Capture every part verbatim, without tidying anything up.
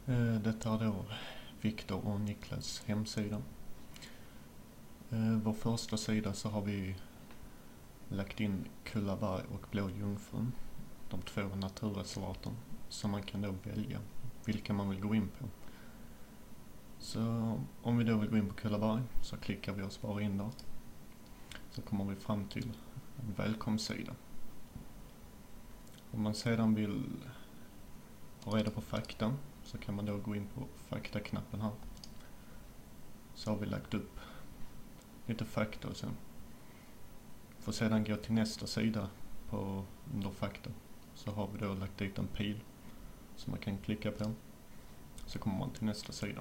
Eh, Detta är då Viktor och Niklas hemsida. Eh, Vår första sida så har vi lagt in Kullaberg och Blå Jungfrun, de två naturreservaten, som man kan då välja vilka man vill gå in på. Så om vi då vill gå in på Kullaberg så klickar vi oss bara in där. Så kommer vi fram till en välkomstsida. Om man sedan vill ha reda på fakta så kan man då gå in på faktaknappen här. Så har vi lagt upp lite fakta och sen får sedan gå till nästa sida på under fakta. Så har vi då lagt dit en pil som man kan klicka på. Så kommer man till nästa sida.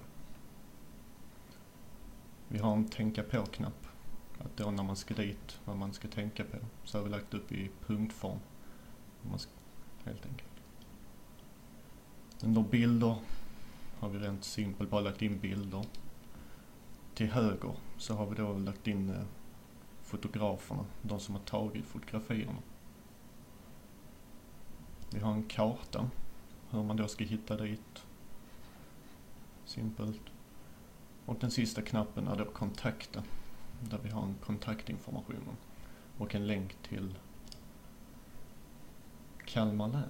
Vi har en tänka på-knapp. Att då när man ska dit, vad man ska tänka på. Så har vi lagt upp i punktform. Man ska, helt enkelt. Under bilder har vi rent simpelt bara lagt in bilder. Till höger så har vi då lagt in eh, fotograferna, de som har tagit fotografierna. Vi har en karta, hur man då ska hitta dit. Simpelt. Och den sista knappen är då kontakta, där vi har en kontaktinformation och en länk till Kalmar län.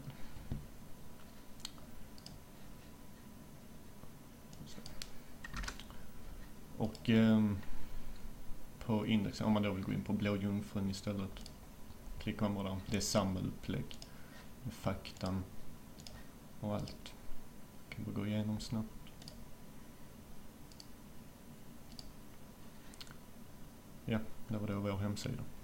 Och eh, på indexen, om man då vill gå in på Blå Jungfrun istället, klickar man bara där. Det är samma upplägg med faktan och allt. Kan vi gå igenom snabbt. Ja, det var då vår hemsida.